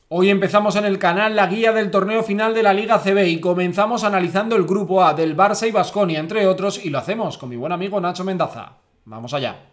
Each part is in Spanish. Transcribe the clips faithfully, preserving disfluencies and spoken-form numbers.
Hoy empezamos en el canal la guía del torneo final de la Liga C B y comenzamos analizando el grupo A del Barça y Baskonia, entre otros, y lo hacemos con mi buen amigo Nacho Mendaza. Vamos allá.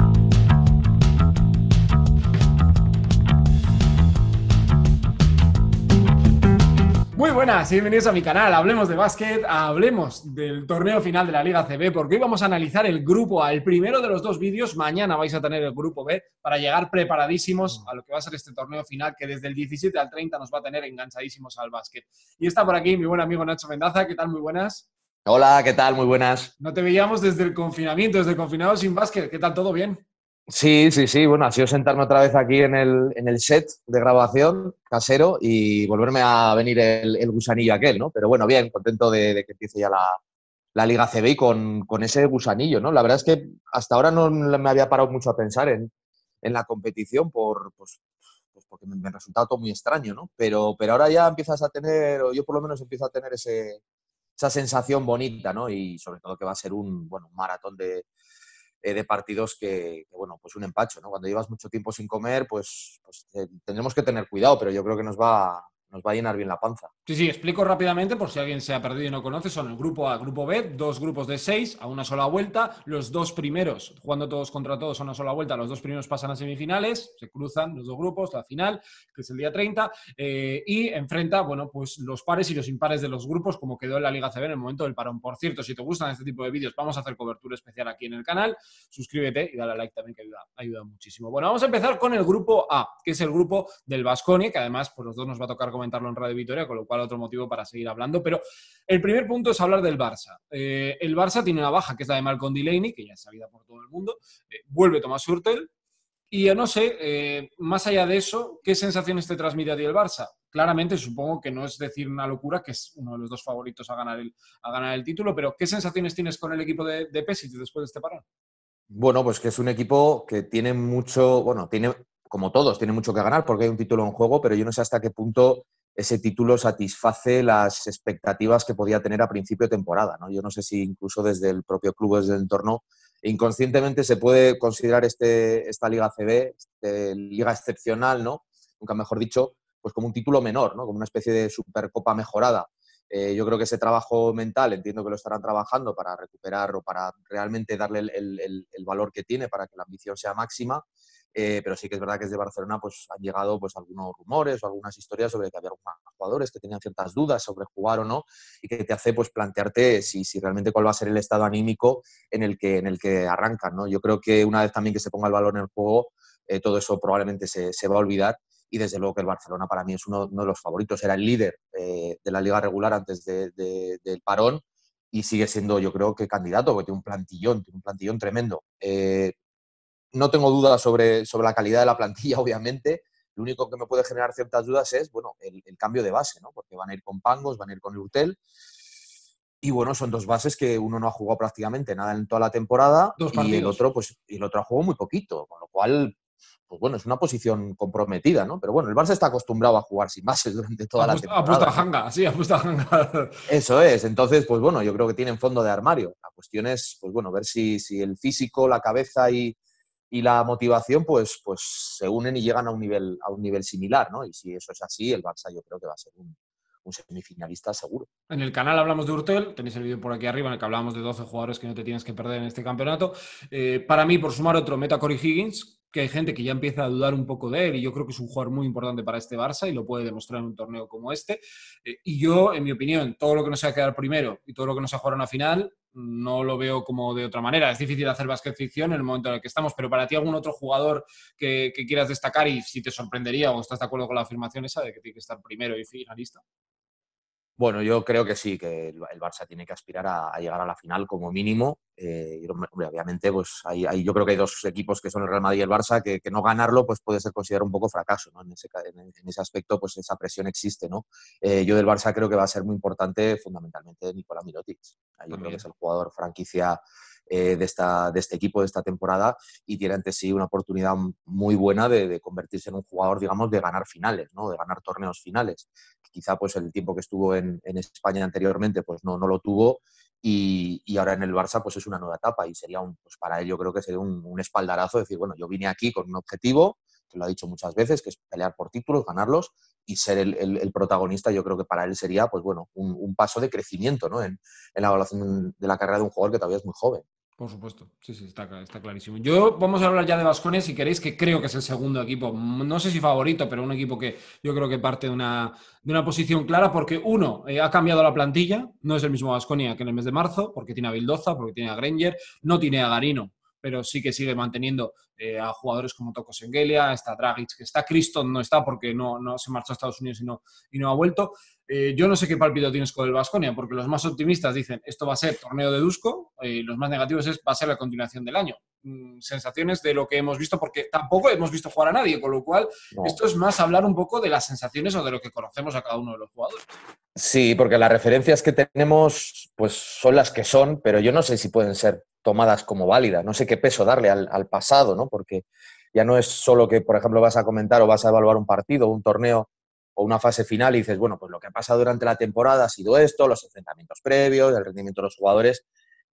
Muy buenas y bienvenidos a mi canal. Hablemos de básquet, hablemos del torneo final de la Liga C B, porque hoy vamos a analizar el grupo A, el primero de los dos vídeos. Mañana vais a tener el grupo B para llegar preparadísimos a lo que va a ser este torneo final, que desde el diecisiete al treinta nos va a tener enganchadísimos al básquet. Y está por aquí mi buen amigo Nacho Mendaza. ¿Qué tal? Muy buenas. Hola, ¿qué tal? Muy buenas. No te veíamos desde el confinamiento, desde el confinado sin básquet. ¿Qué tal? ¿Todo bien? Sí, sí, sí. Bueno, ha sido sentarme otra vez aquí en el, en el set de grabación casero y volverme a venir el, el gusanillo aquel, ¿no? Pero bueno, bien, contento de, de que empiece ya la, la Liga C B y con, con ese gusanillo, ¿no? La verdad es que hasta ahora no me había parado mucho a pensar en, en la competición por, pues, pues porque me, me resultaba todo muy extraño, ¿no? Pero, pero ahora ya empiezas a tener, o yo por lo menos empiezo a tener ese, esa sensación bonita, ¿no? Y sobre todo que va a ser un, bueno, un maratón de eh, de partidos que, que, bueno, pues un empacho, ¿no? Cuando llevas mucho tiempo sin comer, pues, pues eh, tendremos que tener cuidado, pero yo creo que nos va, nos va a llenar bien la panza. Sí, sí, explico rápidamente por si alguien se ha perdido y no conoce. Son el grupo A, grupo B, dos grupos de seis a una sola vuelta. Los dos primeros, jugando todos contra todos a una sola vuelta, los dos primeros pasan a semifinales, se cruzan los dos grupos, la final, que es el día treinta, eh, y enfrenta, bueno, pues los pares y los impares de los grupos, como quedó en la Liga C B en el momento del parón. Por cierto, si te gustan este tipo de vídeos, vamos a hacer cobertura especial aquí en el canal. Suscríbete y dale a like también, que ayuda, ayuda muchísimo. Bueno, vamos a empezar con el grupo A, que es el grupo del Baskonia, que además, pues los dos nos va a tocar comentarlo en Radio Vitoria, con lo cual otro motivo para seguir hablando, pero el primer punto es hablar del Barça. Eh, el Barça tiene una baja, que es la de Malcolm Delaney, que ya es sabida por todo el mundo, eh, vuelve Tomás Hurtel, y yo no sé, eh, más allá de eso, ¿qué sensaciones te transmite a ti el Barça? Claramente, supongo que no es decir una locura, que es uno de los dos favoritos a ganar el, a ganar el título, pero ¿qué sensaciones tienes con el equipo de, de Pesic después de este parón? Bueno, pues que es un equipo que tiene mucho, bueno, tiene, como todos, tiene mucho que ganar porque hay un título en juego, pero yo no sé hasta qué punto ese título satisface las expectativas que podía tener a principio de temporada, ¿no? Yo no sé si incluso desde el propio club, desde el entorno, inconscientemente se puede considerar este, esta Liga C B, este, liga excepcional, ¿no? Nunca mejor dicho, pues como un título menor, ¿no? Como una especie de supercopa mejorada. Eh, yo creo que ese trabajo mental, entiendo que lo estarán trabajando para recuperar o para realmente darle el, el, el valor que tiene para que la ambición sea máxima. Eh, pero sí que es verdad que desde Barcelona pues, han llegado pues, algunos rumores o algunas historias sobre que había algunos jugadores que tenían ciertas dudas sobre jugar o no y que te hace pues, plantearte si, si realmente cuál va a ser el estado anímico en el que, en el que arrancan, ¿no? Yo creo que una vez también que se ponga el balón en el juego, eh, todo eso probablemente se, se va a olvidar y desde luego que el Barcelona para mí es uno, uno de los favoritos, era el líder eh, de la liga regular antes de, de, del parón y sigue siendo yo creo que candidato, porque tiene un plantillón, tiene un plantillón tremendo. Eh, no tengo dudas sobre, sobre la calidad de la plantilla, obviamente. Lo único que me puede generar ciertas dudas es, bueno, el, el cambio de base, ¿no? Porque van a ir con Pangos, van a ir con Hurtel. Y bueno, son dos bases que uno no ha jugado prácticamente nada en toda la temporada Dos y el partidos. otro, pues, y el otro ha jugado muy poquito, con lo cual, pues bueno, es una posición comprometida, ¿no? Pero bueno, el Barça está acostumbrado a jugar sin bases durante toda la Apuesta, apuesta a temporada, ¿no? Hanga, sí, apuesta a Hanga. Eso es, entonces, pues bueno, yo creo que tienen fondo de armario. La cuestión es, pues bueno, ver si, si el físico, la cabeza y, y la motivación, pues, pues se unen y llegan a un nivel, a un nivel similar, ¿no? Y si eso es así, el Barça yo creo que va a ser un, un semifinalista seguro. En el canal hablamos de Hurtel, tenéis el vídeo por aquí arriba en el que hablamos de doce jugadores que no te tienes que perder en este campeonato. Eh, para mí, por sumar otro, meta Corey Higgins, que hay gente que ya empieza a dudar un poco de él y yo creo que es un jugador muy importante para este Barça y lo puede demostrar en un torneo como este. Eh, y yo, en mi opinión, todo lo que no sea quedar primero y todo lo que no sea jugar una final, no lo veo como de otra manera. Es difícil hacer básquet ficción en el momento en el que estamos, pero para ti algún otro jugador que, que quieras destacar y si te sorprendería o estás de acuerdo con la afirmación esa de que tiene que estar primero y finalista. Bueno, yo creo que sí, que el, el Barça tiene que aspirar a, a, llegar a la final como mínimo. Eh, y, hombre, obviamente, pues hay, hay, yo creo que hay dos equipos que son el Real Madrid y el Barça, que, que no ganarlo pues puede ser considerado un poco fracaso, ¿no? En ese, en, en ese aspecto, pues esa presión existe, ¿no? Eh, yo del Barça creo que va a ser muy importante, fundamentalmente, Nikola Mirotic. Yo creo que es También. el jugador franquicia eh, de, esta, de este equipo, de esta temporada, y tiene ante sí una oportunidad muy buena de, de convertirse en un jugador, digamos, de ganar finales, ¿no? De ganar torneos finales. Quizá pues el tiempo que estuvo en, en España anteriormente pues no, no lo tuvo y, y, ahora en el Barça pues es una nueva etapa y sería un, pues para él yo creo que sería un, un espaldarazo decir, bueno, yo vine aquí con un objetivo, que lo ha dicho muchas veces, que es pelear por títulos, ganarlos y ser el, el, el protagonista, yo creo que para él sería, pues bueno, un, un paso de crecimiento, ¿no? en, en la evaluación de la carrera de un jugador que todavía es muy joven. Por supuesto, sí, sí, está, está clarísimo. Yo vamos a hablar ya de Baskonia, si queréis, que creo que es el segundo equipo, no sé si favorito, pero un equipo que yo creo que parte de una, de una posición clara, porque uno, eh, ha cambiado la plantilla, no es el mismo Baskonia que en el mes de marzo, porque tiene a Vildoza, porque tiene a Granger, no tiene a Garino, pero sí que sigue manteniendo eh, a jugadores como Toko Sengelia, está Dragic, que está, Criston no está porque no, no se marchó a Estados Unidos y no, y no ha vuelto. Eh, yo no sé qué pálpito tienes con el Baskonia, porque los más optimistas dicen esto va a ser torneo de Dusko, y los más negativos es va a ser la continuación del año. Mm, sensaciones de lo que hemos visto, porque tampoco hemos visto jugar a nadie, con lo cual No. esto es más hablar un poco de las sensaciones o de lo que conocemos a cada uno de los jugadores. Sí, porque las referencias que tenemos pues son las que son, pero yo no sé si pueden ser tomadas como válidas, no sé qué peso darle al, al pasado, ¿no? Porque ya no es solo que, por ejemplo, vas a comentar o vas a evaluar un partido, un torneo o una fase final y dices, bueno, pues lo que ha pasado durante la temporada ha sido esto, los enfrentamientos previos, el rendimiento de los jugadores.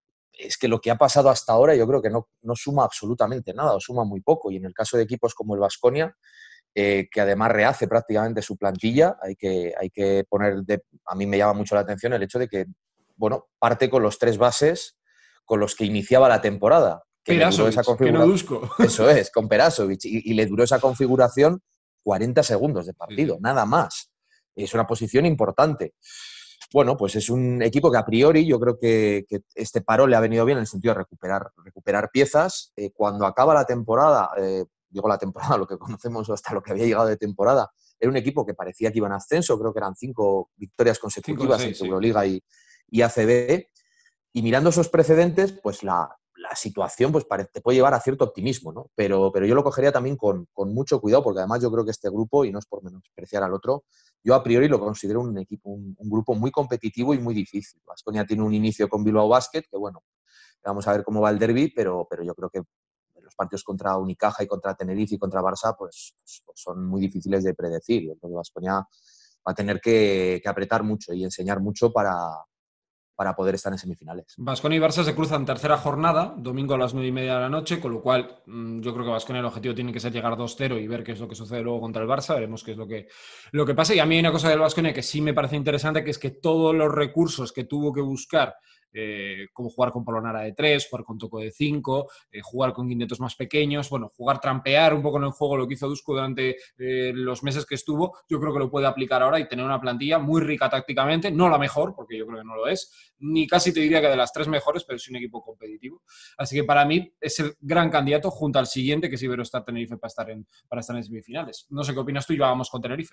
Es que lo que ha pasado hasta ahora yo creo que no, no suma absolutamente nada, o suma muy poco. Y en el caso de equipos como el Baskonia, eh, que además rehace prácticamente su plantilla, hay que, hay que poner, de, a mí me llama mucho la atención el hecho de que, bueno, parte con los tres bases con los que iniciaba la temporada, que le duró esa Perasovic, que no configuración. Dusko. Eso es, con Perasovic, y, y le duró esa configuración cuarenta segundos de partido, Sí, sí. nada más. Es una posición importante. Bueno, pues es un equipo que a priori yo creo que, que este paro le ha venido bien en el sentido de recuperar, recuperar piezas. Eh, cuando acaba la temporada, eh, digo la temporada, lo que conocemos hasta lo que había llegado de temporada, era un equipo que parecía que iba en ascenso, creo que eran cinco victorias cinco de consecutivas seis, entre sí. Euroliga y, y A C B. Y mirando esos precedentes, pues la, la situación pues, te puede llevar a cierto optimismo, ¿no? Pero, pero yo lo cogería también con, con mucho cuidado, porque además yo creo que este grupo, y no es por menospreciar al otro, yo a priori lo considero un equipo, un, un grupo muy competitivo y muy difícil. Baskonia tiene un inicio con Bilbao Basket, que bueno, vamos a ver cómo va el derbi, pero, pero yo creo que los partidos contra Unicaja y contra Tenerife y contra Barça pues, pues son muy difíciles de predecir. Yo creo que Baskonia va a tener que, que apretar mucho y enseñar mucho para, para poder estar en semifinales. Baskonia y Barça se cruzan tercera jornada, domingo a las nueve y media de la noche, con lo cual mmm, yo creo que Baskonia el objetivo tiene que ser llegar dos cero y ver qué es lo que sucede luego contra el Barça, veremos qué es lo que, lo que pasa. Y a mí hay una cosa del Baskonia que sí me parece interesante, que es que todos los recursos que tuvo que buscar, eh, como jugar con Polonara de tres, jugar con Toko de cinco, eh, jugar con quintetos más pequeños, bueno, jugar, trampear un poco en el juego lo que hizo Dusko durante eh, los meses que estuvo, yo creo que lo puede aplicar ahora y tener una plantilla muy rica tácticamente, no la mejor, porque yo creo que no lo es, ni casi te diría que de las tres mejores, pero es un equipo competitivo. Así que para mí es el gran candidato junto al siguiente, que es Iberostar Tenerife, para estar en, para estar en semifinales. No sé qué opinas tú y vamos con Tenerife.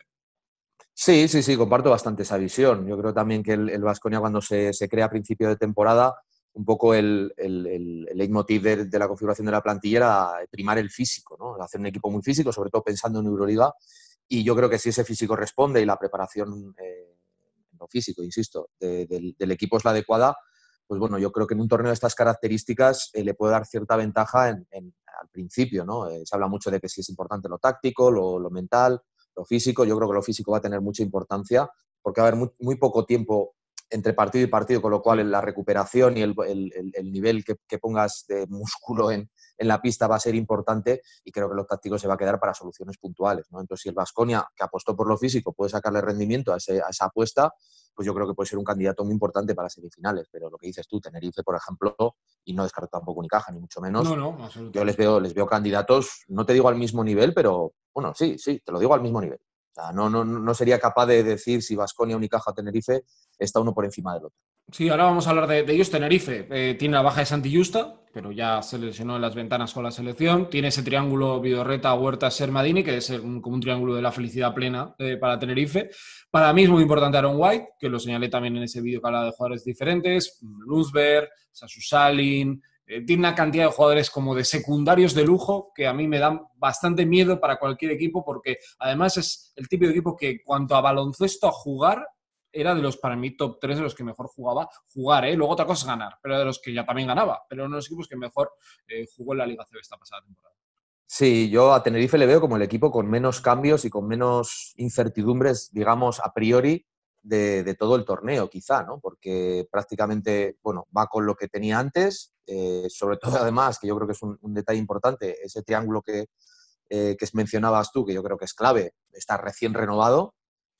Sí, sí, sí, comparto bastante esa visión. Yo creo también que el, el Baskonia cuando se, se crea a principio de temporada, un poco el, el, el, el leitmotiv de, de la configuración de la plantilla era primar el físico, ¿no? Hacer un equipo muy físico, sobre todo pensando en Euroliga. Y yo creo que si ese físico responde y la preparación, eh, lo físico, insisto, de, de, del equipo es la adecuada, pues bueno, yo creo que en un torneo de estas características eh, le puede dar cierta ventaja en, en, al principio, ¿no? Eh, se habla mucho de que sí es importante lo táctico, lo, lo mental, lo físico. Yo creo que lo físico va a tener mucha importancia porque va a haber muy, muy poco tiempo entre partido y partido, con lo cual Sí. la recuperación y el, el, el nivel que, que pongas de músculo en, en la pista va a ser importante y creo que lo táctico se va a quedar para soluciones puntuales, ¿no? Entonces, si el Baskonia, que apostó por lo físico, puede sacarle rendimiento a, ese, a esa apuesta, pues yo creo que puede ser un candidato muy importante para semifinales. Pero lo que dices tú, Tenerife, por ejemplo, y no descarto tampoco Unicaja, ni mucho No, menos, no, yo les absolutamente. veo, les veo candidatos, no te digo al mismo nivel, pero bueno, sí, sí, te lo digo al mismo nivel. O sea, no, no, no sería capaz de decir si Baskonia, Unicaja o Tenerife está uno por encima del otro. Sí, ahora vamos a hablar de, de ellos. Tenerife eh, tiene la baja de Santi Justa, pero ya se lesionó en las ventanas con la selección. Tiene ese triángulo Vidorreta, Huerta, Sermadini, que es un, como un triángulo de la felicidad plena eh, para Tenerife. Para mí es muy importante Aaron White, que lo señalé también en ese vídeo que hablaba de jugadores diferentes. Luzberg, Sasu Salin. Eh, tiene una cantidad de jugadores como de secundarios de lujo que a mí me dan bastante miedo para cualquier equipo, porque además es el tipo de equipo que, cuanto a baloncesto, a jugar, era de los, para mí, top tres de los que mejor jugaba. Jugar, ¿eh? Luego otra cosa es ganar, pero de los que ya también ganaba. Pero uno de los equipos que mejor eh, jugó en la Liga C B esta pasada temporada. Sí, yo a Tenerife le veo como el equipo con menos cambios y con menos incertidumbres, digamos, a priori, de, de todo el torneo, quizá, ¿no? Porque prácticamente, bueno, va con lo que tenía antes, eh, sobre todo además, que yo creo que es un, un detalle importante, ese triángulo que, eh, que mencionabas tú, que yo creo que es clave, está recién renovado.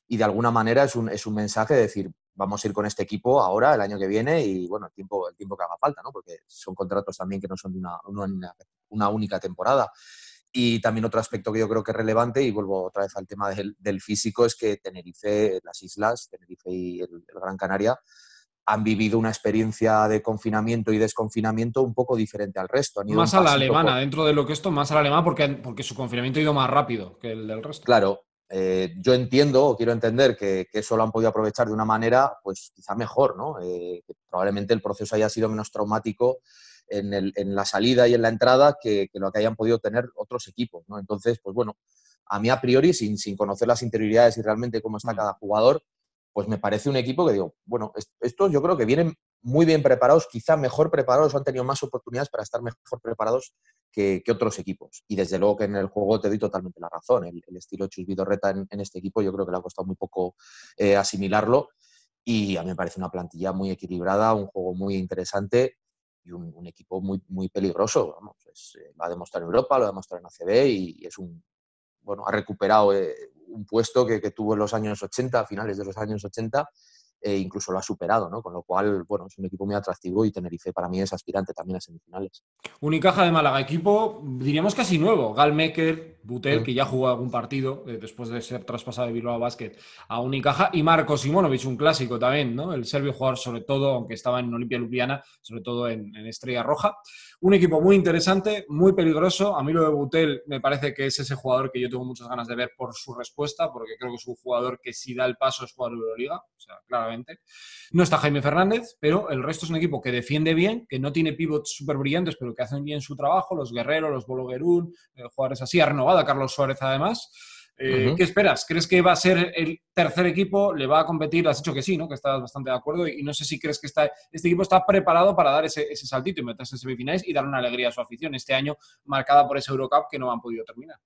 y de alguna manera es un, es un mensaje de decir, vamos a ir con este equipo ahora, el año que viene, y bueno, el tiempo, el tiempo que haga falta, ¿no? Porque son contratos también que no son de una, una, una única temporada. Y también otro aspecto que yo creo que es relevante, y vuelvo otra vez al tema del, del físico, es que Tenerife, las islas, Tenerife y el, el Gran Canaria, han vivido una experiencia de confinamiento y desconfinamiento un poco diferente al resto. Han ido un Más a la pasito alemana, por... dentro de lo que esto, más a la alemana porque, porque su confinamiento ha ido más rápido que el del resto. Claro, eh, yo entiendo o quiero entender que, que, eso lo han podido aprovechar de una manera, pues quizá mejor, ¿no? Eh, que probablemente el proceso haya sido menos traumático en, el, en la salida y en la entrada que, que lo que hayan podido tener otros equipos, ¿no? Entonces, pues bueno, a mí a priori, sin, sin conocer las interioridades y realmente cómo está mm. cada jugador, pues me parece un equipo que digo, bueno, estos yo creo que vienen muy bien preparados, quizá mejor preparados, han tenido más oportunidades para estar mejor preparados que, que otros equipos. Y desde luego que en el juego te doy totalmente la razón. El, el estilo Chus Vidorreta en, en este equipo yo creo que le ha costado muy poco eh, asimilarlo, y a mí me parece una plantilla muy equilibrada, un juego muy interesante y un, un equipo muy, muy peligroso. Vamos, es, eh, lo ha demostrado en Europa, lo ha demostrado en A C B y, y es un, bueno, ha recuperado eh, un puesto que, que tuvo en los años ochenta, a finales de los años ochenta, e incluso lo ha superado, ¿no? Con lo cual, bueno, es un equipo muy atractivo y Tenerife para mí es aspirante también a semifinales. Unicaja de Málaga, equipo, diríamos casi nuevo. Gallmecker, Butel, Mm. que ya jugó algún partido eh, después de ser traspasado de Bilbao Basket a Unicaja, y Marko Simonovic, un clásico también, ¿no? El serbio jugador, sobre todo, aunque estaba en Olimpia Ljubljana, sobre todo en, en Estrella Roja. Un equipo muy interesante, muy peligroso. A mí lo de Butel me parece que es ese jugador que yo tengo muchas ganas de ver por su respuesta, porque creo que es un jugador que si da el paso es jugador de Euroliga, o sea, claramente. No está Jaime Fernández, pero el resto es un equipo que defiende bien, que no tiene pivots súper brillantes, pero que hacen bien su trabajo, los Guerrero, los Bologuerún, eh, jugadores así. Ha renovado a Carlos Suárez además. Eh, Uh-huh. ¿Qué esperas? ¿Crees que va a ser el tercer equipo? ¿Le va a competir? Has dicho que sí, ¿no? Que estás bastante de acuerdo, y no sé si crees que está, este equipo está preparado para dar ese, ese saltito y meterse en semifinales y dar una alegría a su afición este año, marcada por ese Eurocup que no han podido terminar.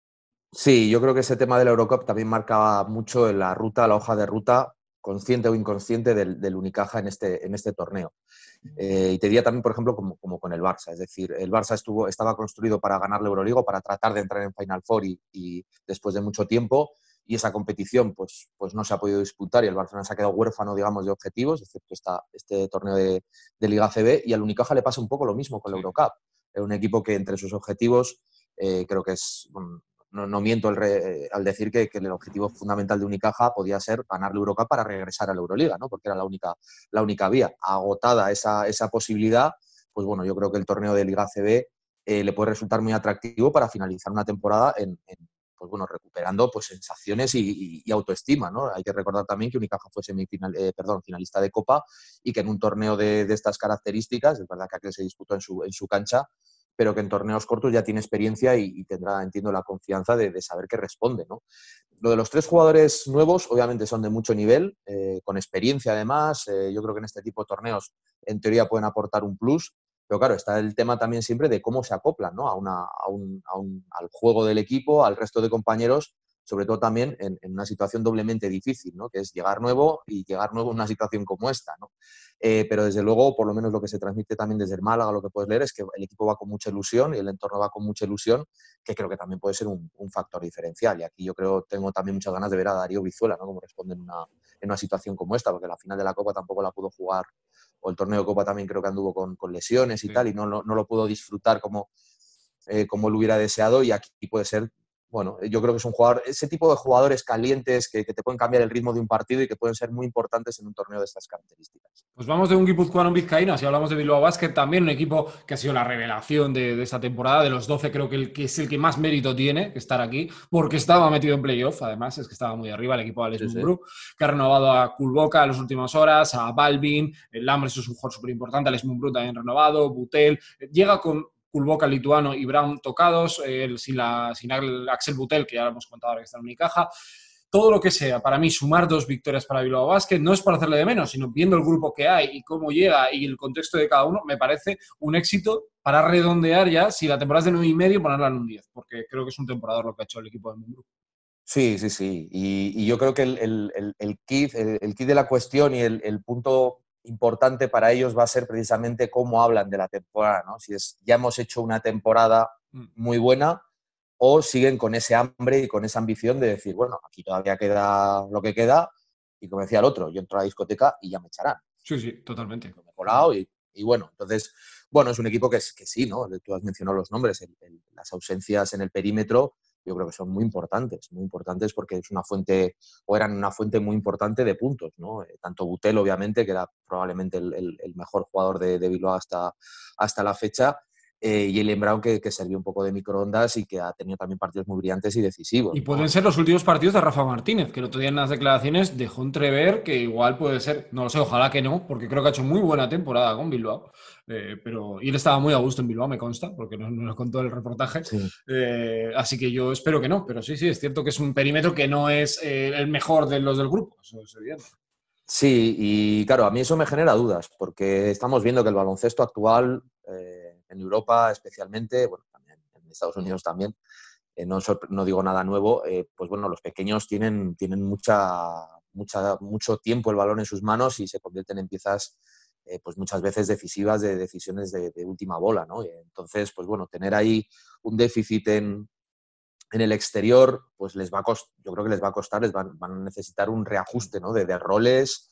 Sí, yo creo que ese tema del Eurocup también marca mucho en la ruta, la hoja de ruta, consciente o inconsciente, del, del Unicaja en este, en este torneo. Eh, y te diría también, por ejemplo, como, como con el Barça. Es decir, el Barça estuvo, estaba construido para ganar la Euroliga, para tratar de entrar en Final Four y, y después de mucho tiempo, y esa competición pues, pues no se ha podido disputar y el Barcelona se ha quedado huérfano, digamos, de objetivos, excepto esta, este torneo de, de Liga C B, y al Unicaja le pasa un poco lo mismo con el Sí. Eurocup. Es un equipo que entre sus objetivos eh, creo que es... Bueno, No, no miento el re, al decir que, que el objetivo fundamental de Unicaja podía ser ganar la Eurocup para regresar a la Euroliga, ¿no? Porque era la única, la única vía. Agotada esa, esa posibilidad, pues bueno, yo creo que el torneo de Liga C B eh, le puede resultar muy atractivo para finalizar una temporada en, en pues bueno, recuperando pues sensaciones y, y, y autoestima, ¿no? Hay que recordar también que Unicaja fue semifinal, eh, perdón, finalista de Copa, y que en un torneo de, de estas características, es verdad que aquel se disputó en su, en su cancha, pero que en torneos cortos ya tiene experiencia y, y tendrá, entiendo, la confianza de, de saber que responde, ¿no? Lo de los tres jugadores nuevos, obviamente son de mucho nivel, eh, con experiencia además. Eh, yo creo que en este tipo de torneos, en teoría, pueden aportar un plus, pero claro, está el tema también siempre de cómo se acoplan, ¿no? a una, a un, a un, al juego del equipo, al resto de compañeros, sobre todo también en, en una situación doblemente difícil, ¿no? Que es llegar nuevo y llegar nuevo en una situación como esta, ¿no? Eh, pero desde luego, por lo menos lo que se transmite también desde el Málaga, lo que puedes leer es que el equipo va con mucha ilusión y el entorno va con mucha ilusión, que creo que también puede ser un, un factor diferencial. Y aquí yo creo, tengo también muchas ganas de ver a Darío Brizuela, ¿no? Cómo responde en una, en una situación como esta, porque la final de la Copa tampoco la pudo jugar, o el torneo de Copa también creo que anduvo con, con lesiones y Sí. tal, y no, no, no lo pudo disfrutar como, eh, como él hubiera deseado, y aquí puede ser... Bueno, yo creo que es un jugador, ese tipo de jugadores calientes que, que te pueden cambiar el ritmo de un partido y que pueden ser muy importantes en un torneo de estas características. Pues vamos de un guipuzcoano a un vizcaíno, si hablamos de Bilbao Basket, también un equipo que ha sido la revelación de, de esta temporada. De los doce creo que, el, que es el que más mérito tiene que estar aquí, porque estaba metido en playoff, además, es que estaba muy arriba el equipo de Alex Sí, sí. Mumbrú, que ha renovado a Kulboka en las últimas horas, a Balvin, el Lambres es un jugador súper importante, Alex Mumbrú también renovado, Butel, llega con Kulboka, lituano, y Brown tocados, eh, sin, la, sin Axel Butel, que ya lo hemos contado ahora que está en Unicaja. Todo lo que sea, para mí, sumar dos victorias para Bilbao Basket no es por hacerle de menos, sino viendo el grupo que hay y cómo llega y el contexto de cada uno, me parece un éxito para redondear ya, si la temporada es de nueve y medio, ponerla en un diez, porque creo que es un temporador lo que ha hecho el equipo de Mumbrú. Sí, sí, sí. Y, y yo creo que el, el, el, el, kit, el, el kit de la cuestión y el, el punto importante para ellos va a ser precisamente cómo hablan de la temporada, ¿no? Si es, ya hemos hecho una temporada muy buena, o siguen con ese hambre y con esa ambición de decir, bueno, aquí todavía queda lo que queda, y como decía el otro, yo entro a la discoteca y ya me echarán. Sí, sí, totalmente. Me he colado y, y bueno, entonces, bueno, es un equipo que, es, que sí, ¿no? Tú has mencionado los nombres, el, el, las ausencias en el perímetro, yo creo que son muy importantes, muy importantes porque es una fuente, o eran una fuente muy importante de puntos, ¿no? Eh, tanto Butel, obviamente, que era probablemente el, el, el mejor jugador de, de Bilbao hasta, hasta la fecha, eh, y Elien Brown, que, que servía un poco de microondas y que ha tenido también partidos muy brillantes y decisivos, Y ¿no? pueden ser los últimos partidos de Rafa Martínez, que el otro día en las declaraciones dejó entrever que igual puede ser, no lo sé, ojalá que no, porque creo que ha hecho muy buena temporada con Bilbao. Eh, pero, y él estaba muy a gusto en Bilbao, me consta, porque no, no lo contó el reportaje. Sí. Eh, así que yo espero que no, pero sí, sí, es cierto que es un perímetro que no es eh, el mejor de los del grupo, eso es evidente. Sí, y claro, a mí eso me genera dudas, porque estamos viendo que el baloncesto actual, eh, en Europa especialmente, bueno, también en Estados Unidos también, eh, no, no digo nada nuevo, eh, pues bueno, los pequeños tienen, tienen mucha, mucha, mucho tiempo el balón en sus manos y se convierten en piezas, eh, pues muchas veces decisivas de decisiones de, de última bola, ¿no? Y entonces, pues bueno, tener ahí un déficit en, en el exterior, pues les va a costar, yo creo que les va a costar, les van, van a necesitar un reajuste, ¿no? De, de roles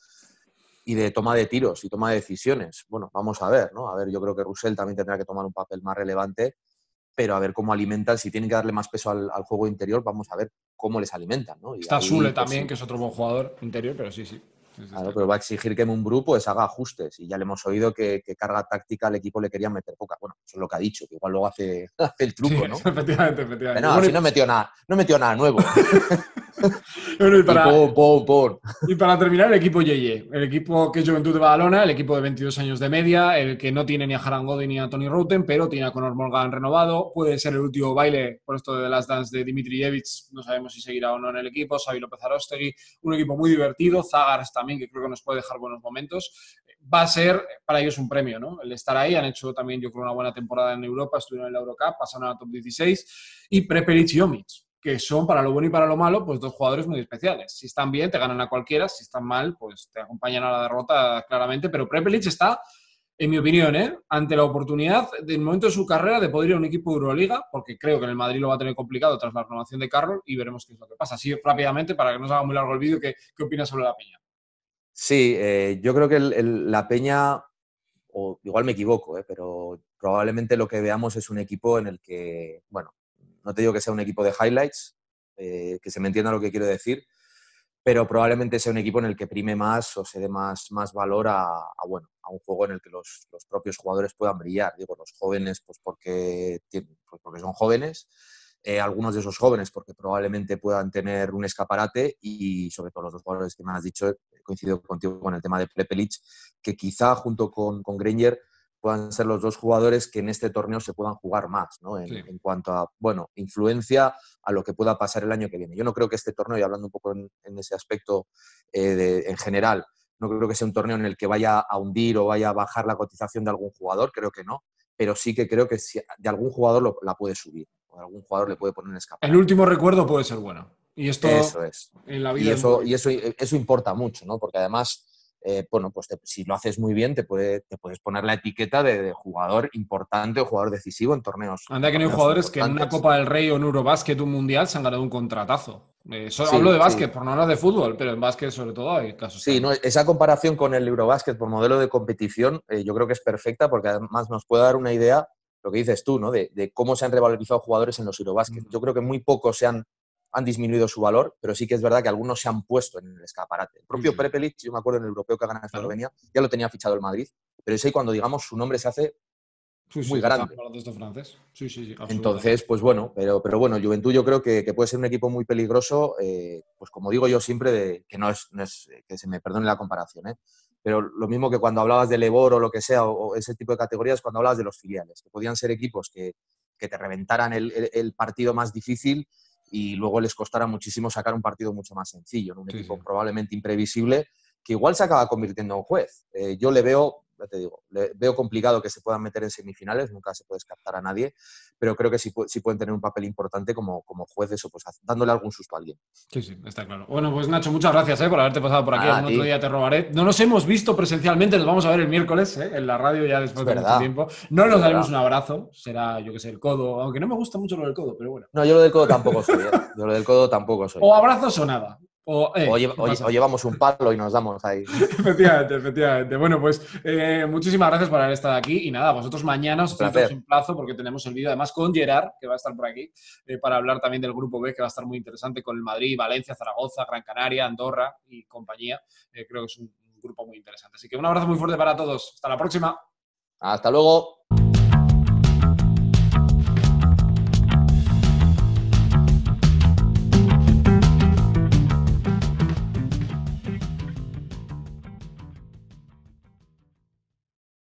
y de toma de tiros y toma de decisiones. Bueno, vamos a ver, ¿no? A ver, yo creo que Russell también tendrá que tomar un papel más relevante, pero a ver cómo alimentan, si tienen que darle más peso al, al juego interior, vamos a ver cómo les alimentan, ¿no? Y Está ahí, Sule pues también, sí, que es otro buen jugador interior, pero sí, sí. Sí, sí, claro, está pero claro. va a exigir que Mumbrú pues haga ajustes y ya le hemos oído que, que carga táctica al equipo le querían meter poca. Bueno, eso es lo que ha dicho, que igual luego hace, hace el Sí, truco, ¿no? efectivamente, efectivamente. No, Bueno, si no y, metió nada, no metió nada nuevo. bueno, y Y para, pum, pum, pum. Y para terminar, el equipo Yeye, el equipo que es Juventud de Badalona, el equipo de veintidós años de media, el que no tiene ni a Haran Godi ni a Tony Routen, pero tiene a Conor Morgan renovado. Puede ser el último baile por esto de The Last Dance de Dimitrijevic, no sabemos si seguirá o no en el equipo. Xavi López Aróstegui, un equipo muy divertido. Zagars también, que creo que nos puede dejar buenos momentos. Va a ser para ellos un premio, ¿no? El estar ahí. Han hecho también, yo creo, una buena temporada en Europa, estuvieron en la Eurocup, pasaron a la top dieciséis. Y Prepelic y Omic, que son, para lo bueno y para lo malo, pues dos jugadores muy especiales. Si están bien, te ganan a cualquiera. Si están mal, pues te acompañan a la derrota claramente. Pero Prepelic está, en mi opinión, ¿eh? ante la oportunidad, del momento de su carrera, de poder ir a un equipo de Euroliga, porque creo que en el Madrid lo va a tener complicado tras la renovación de Carroll, y veremos qué es lo que pasa. Así rápidamente, para que no se haga muy largo el vídeo, ¿qué, qué opinas sobre la Peña? Sí, eh, yo creo que el, el, la Peña, o igual me equivoco, eh, pero probablemente lo que veamos es un equipo en el que, bueno, no te digo que sea un equipo de highlights, eh, que se me entienda lo que quiero decir, pero probablemente sea un equipo en el que prime más o se dé más, más valor a, a, bueno, a un juego en el que los, los propios jugadores puedan brillar. Digo, los jóvenes, pues porque, tienen, pues porque son jóvenes, eh, algunos de esos jóvenes porque probablemente puedan tener un escaparate y sobre todo los dos jugadores que me has dicho, coincido contigo con el tema de Prepelic, que quizá junto con, con Granger puedan ser los dos jugadores que en este torneo se puedan jugar más, ¿no? En, Sí. en cuanto a, bueno, influencia a lo que pueda pasar el año que viene. Yo no creo que este torneo, y hablando un poco en, en ese aspecto eh, de, en general, no creo que sea un torneo en el que vaya a hundir o vaya a bajar la cotización de algún jugador, creo que no, pero sí que creo que si de algún jugador lo, la puede subir, o de algún jugador le puede poner un escaparate. El último recuerdo puede ser bueno. Y esto Eso es. en la vida Y es eso, muy... y eso, eso importa mucho, ¿no? Porque además, eh, bueno, pues te, si lo haces muy bien, te, puede, te puedes poner la etiqueta de, de jugador importante o jugador decisivo en torneos, Anda en que no hay torneos jugadores que en una importantes. Copa del Rey o en Eurobásquet, un Mundial, se han ganado un contratazo. Eh, so, hablo Sí, de sí. básquet, por no hablar de fútbol, pero en básquet sobre todo hay casos Sí, también. no, esa comparación con el Eurobásquet por modelo de competición eh, yo creo que es perfecta porque además nos puede dar una idea, lo que dices tú, ¿no? de, de cómo se han revalorizado jugadores en los Eurobásquet. Uh-huh. Yo creo que muy pocos se han, han disminuido su valor, pero sí que es verdad que algunos se han puesto en el escaparate. El propio Sí, sí. Prepelic, yo me acuerdo en el europeo que ha ganado Claro. Eslovenia, ya lo tenía fichado el Madrid, pero es ahí cuando, digamos, su nombre se hace Sí, sí, muy que estamos grande. hablando de esto francés. Sí, sí, sí, absolutamente. Entonces, pues bueno, pero, pero bueno, Juventud yo creo que, que puede ser un equipo muy peligroso, eh, pues como digo yo siempre, de, que no es, no es, que se me perdone la comparación, ¿eh? Pero lo mismo que cuando hablabas de Lebor o lo que sea, o, o ese tipo de categorías, cuando hablabas de los filiales, que podían ser equipos que, que te reventaran el, el, el partido más difícil y luego les costara muchísimo sacar un partido mucho más sencillo, ¿no? Un Sí, equipo sí. probablemente imprevisible que igual se acaba convirtiendo en juez. Eh, yo le veo, ya te digo, le, veo complicado que se puedan meter en semifinales, nunca se puede descartar a nadie, pero creo que sí, sí pueden tener un papel importante como, como juez de eso, pues dándole algún susto a alguien. Sí, sí, está claro. Bueno, pues Nacho, muchas gracias ¿eh? por haberte pasado por aquí. Nada, Algún a otro ti. día te robaré. No nos hemos visto presencialmente, nos vamos a ver el miércoles ¿eh? en la radio ya Es después de mucho verdad, tiempo. No es nos verdad. daremos un abrazo, será, yo que sé, el codo, aunque no me gusta mucho lo del codo, pero bueno. No, yo lo del codo tampoco soy, ¿eh? Yo lo del codo tampoco soy. O abrazos o nada. O, O, eh, lle- ¿qué o lle- o pasa? llevamos un palo y nos damos ahí. Efectivamente, efectivamente. Bueno, pues eh, muchísimas gracias por haber estado aquí y nada, vosotros mañana os Un estoy todos placer. en plazo porque tenemos el vídeo además con Gerard, que va a estar por aquí, eh, para hablar también del grupo B, que va a estar muy interesante con el Madrid, Valencia, Zaragoza, Gran Canaria, Andorra y compañía. Eh, creo que es un, un grupo muy interesante. Así que un abrazo muy fuerte para todos. Hasta la próxima. Hasta luego.